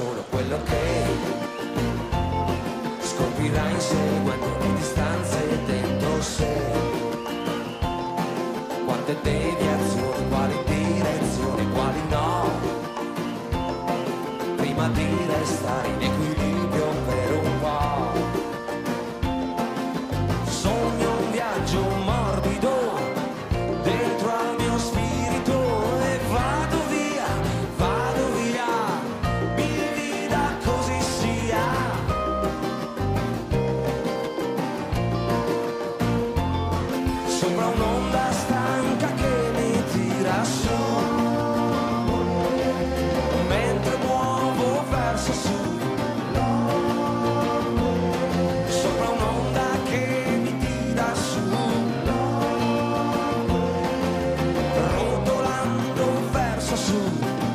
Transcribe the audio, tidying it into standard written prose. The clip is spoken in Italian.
solo quello che scoprirà inseguendo le distanze dentro sé. Quante deviazioni, quali direzioni, quali no, prima di restare in equilibrio per un po'. Sogno un viaggio morbido dentro al mio spirito e vado via, mi vita così sia. Sopra un'onda stanca che mi tira su, mentre muovo verso sud. Sopra un'onda che mi tira su, rotolando verso sud.